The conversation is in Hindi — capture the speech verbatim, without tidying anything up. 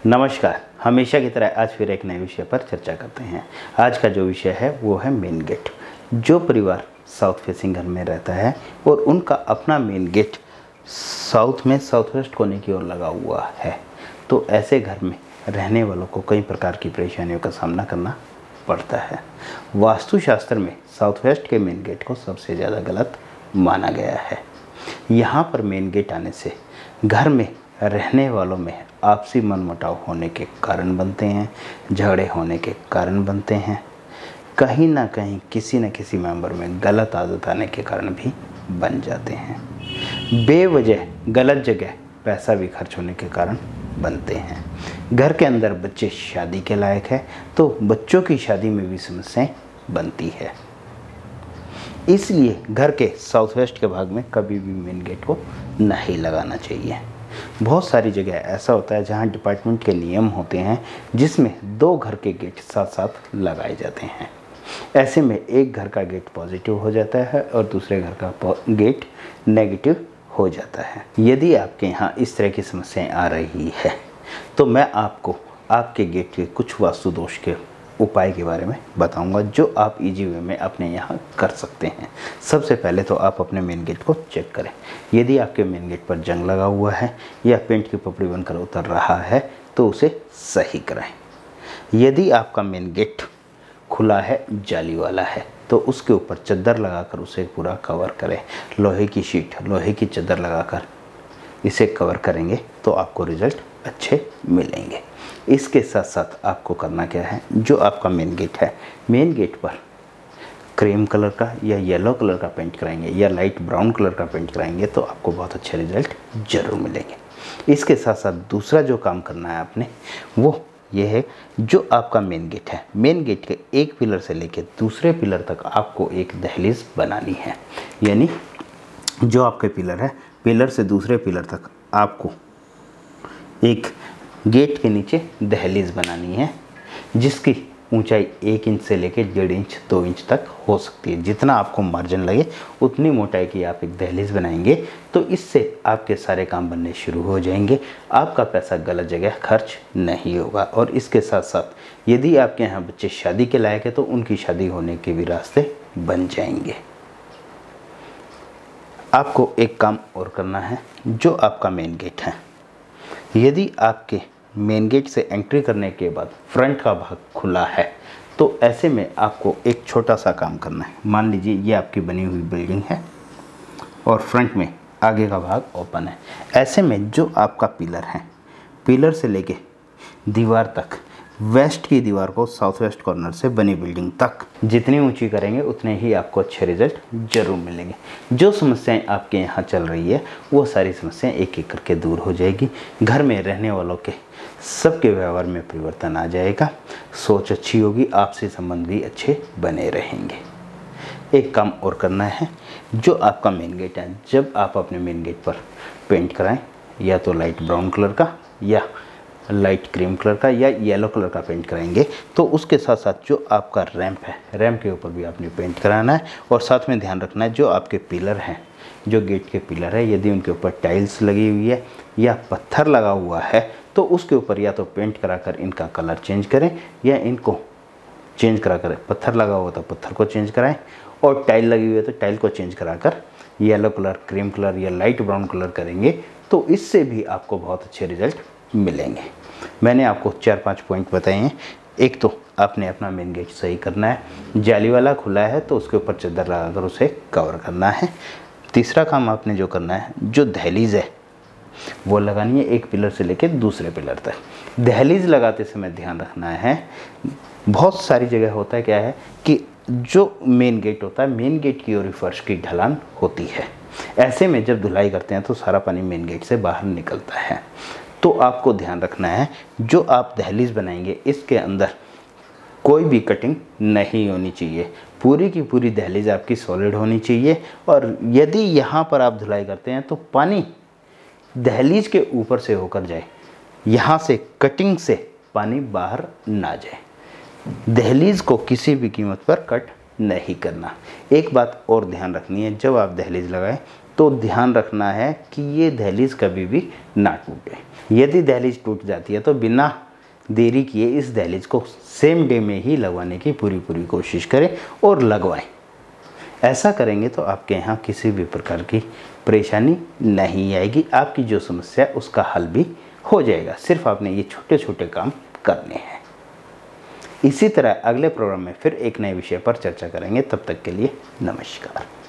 नमस्कार। हमेशा की तरह आज फिर एक नए विषय पर चर्चा करते हैं। आज का जो विषय है वो है मेन गेट। जो परिवार साउथ फेसिंग घर में रहता है और उनका अपना मेन गेट साउथ में साउथ वेस्ट कोने की ओर लगा हुआ है, तो ऐसे घर में रहने वालों को कई प्रकार की परेशानियों का सामना करना पड़ता है। वास्तुशास्त्र में साउथ वेस्ट के मेन गेट को सबसे ज़्यादा गलत माना गया है। यहाँ पर मेन गेट आने से घर में रहने वालों में आपसी मनमुटाव होने के कारण बनते हैं, झगड़े होने के कारण बनते हैं, कहीं ना कहीं किसी न किसी मेंबर में गलत आदत आने के कारण भी बन जाते हैं। बेवजह गलत जगह पैसा भी खर्च होने के कारण बनते हैं। घर के अंदर बच्चे शादी के लायक है तो बच्चों की शादी में भी समस्याएं बनती है। इसलिए घर के साउथ वेस्ट के भाग में कभी भी मेन गेट को नहीं लगाना चाहिए। बहुत सारी जगह ऐसा होता है जहां डिपार्टमेंट के नियम होते हैं जिसमें दो घर के गेट साथ साथ लगाए जाते हैं। ऐसे में एक घर का गेट पॉजिटिव हो जाता है और दूसरे घर का गेट नेगेटिव हो जाता है। यदि आपके यहाँ इस तरह की समस्याएं आ रही है तो मैं आपको आपके गेट के कुछ वास्तु दोष के उपाय के बारे में बताऊंगा जो आप इजी वे में अपने यहाँ कर सकते हैं। सबसे पहले तो आप अपने मेन गेट को चेक करें। यदि आपके मेन गेट पर जंग लगा हुआ है या पेंट की पपड़ी बनकर उतर रहा है तो उसे सही कराएं। यदि आपका मेन गेट खुला है, जाली वाला है, तो उसके ऊपर चद्दर लगाकर उसे पूरा कवर करें। लोहे की शीट, लोहे की चद्दर लगाकर इसे कवर करेंगे तो आपको रिजल्ट अच्छे मिलेंगे। इसके साथ साथ आपको करना क्या है, जो आपका मेन गेट है, मेन गेट पर क्रीम कलर का या येलो कलर का पेंट कराएंगे या लाइट ब्राउन कलर का पेंट कराएंगे तो आपको बहुत अच्छे रिजल्ट जरूर मिलेंगे। इसके साथ साथ दूसरा जो काम करना है आपने वो ये है, जो आपका मेन गेट है, मेन गेट के एक पिलर से लेकर दूसरे पिलर तक आपको एक दहलीज बनानी है। यानी जो आपके पिलर है, पिलर से दूसरे पिलर तक आपको एक गेट के नीचे दहलीज बनानी है जिसकी ऊंचाई एक इंच से लेकर डेढ़ इंच दो इंच तक हो सकती है। जितना आपको मार्जिन लगे उतनी मोटाई की आप एक दहलीज बनाएंगे तो इससे आपके सारे काम बनने शुरू हो जाएंगे। आपका पैसा गलत जगह खर्च नहीं होगा। और इसके साथ साथ यदि आपके यहाँ बच्चे शादी के लायक है तो उनकी शादी होने के भी रास्ते बन जाएंगे। आपको एक काम और करना है, जो आपका मेन गेट है, यदि आपके मेन गेट से एंट्री करने के बाद फ्रंट का भाग खुला है तो ऐसे में आपको एक छोटा सा काम करना है। मान लीजिए ये आपकी बनी हुई बिल्डिंग है और फ्रंट में आगे का भाग ओपन है। ऐसे में जो आपका पिलर है, पिलर से लेके दीवार तक, वेस्ट की दीवार को साउथ वेस्ट कॉर्नर से बनी बिल्डिंग तक जितनी ऊंची करेंगे उतने ही आपको अच्छे रिजल्ट जरूर मिलेंगे। जो समस्याएं आपके यहाँ चल रही है वो सारी समस्याएं एक एक करके दूर हो जाएगी। घर में रहने वालों के सबके व्यवहार में परिवर्तन आ जाएगा, सोच अच्छी होगी, आपसी संबंध भी अच्छे बने रहेंगे। एक काम और करना है, जो आपका मेन गेट है, जब आप अपने मेन गेट पर पेंट कराएं, या तो लाइट ब्राउन कलर का या लाइट क्रीम कलर का या येलो कलर का पेंट कराएंगे, तो उसके साथ साथ जो आपका रैंप है, रैंप के ऊपर भी आपने पेंट कराना है। और साथ में ध्यान रखना है, जो आपके पिलर हैं, जो गेट के पिलर है, यदि उनके ऊपर टाइल्स लगी हुई है या पत्थर लगा हुआ है तो उसके ऊपर या तो पेंट कराकर इनका कलर चेंज करें या इनको चेंज करा कर, पत्थर लगा हुआ तो पत्थर को चेंज कराएं और टाइल लगी हुई है तो टाइल को चेंज कराकर येलो कलर, क्रीम कलर या लाइट ब्राउन कलर करेंगे तो इससे भी आपको बहुत अच्छे रिजल्ट मिलेंगे। मैंने आपको चार पांच पॉइंट बताए हैं। एक तो आपने अपना मेन गेट सही करना है, जाली वाला खुला है तो उसके ऊपर चादर लगाकर उसे कवर करना है। तीसरा काम आपने जो करना है, जो दहलीज है वो लगानी है एक पिलर से लेकर दूसरे पिलर तक। दहलीज लगाते समय ध्यान रखना है, बहुत सारी जगह होता है क्या है कि जो मेन गेट होता है, मेन गेट की ओर फर्श की ढलान होती है। ऐसे में जब धुलाई करते हैं तो सारा पानी मेन गेट से बाहर निकलता है। तो आपको ध्यान रखना है, जो आप दहलीज बनाएंगे इसके अंदर कोई भी कटिंग नहीं होनी चाहिए। पूरी की पूरी दहलीज आपकी सॉलिड होनी चाहिए। और यदि यहाँ पर आप धुलाई करते हैं तो पानी दहलीज के ऊपर से होकर जाए, यहाँ से कटिंग से पानी बाहर ना जाए। दहलीज को किसी भी कीमत पर कट नहीं करना। एक बात और ध्यान रखनी है, जब आप दहलीज लगाएं तो ध्यान रखना है कि ये दहलीज कभी भी ना टूटे। यदि दहलीज टूट जाती है तो बिना देरी किए इस दहलीज को सेम डे में ही लगवाने की पूरी पूरी कोशिश करें और लगवाएं। ऐसा करेंगे तो आपके यहाँ किसी भी प्रकार की परेशानी नहीं आएगी, आपकी जो समस्या है उसका हल भी हो जाएगा। सिर्फ आपने ये छोटे छोटे काम करने हैं। इसी तरह अगले प्रोग्राम में फिर एक नए विषय पर चर्चा करेंगे। तब तक के लिए नमस्कार।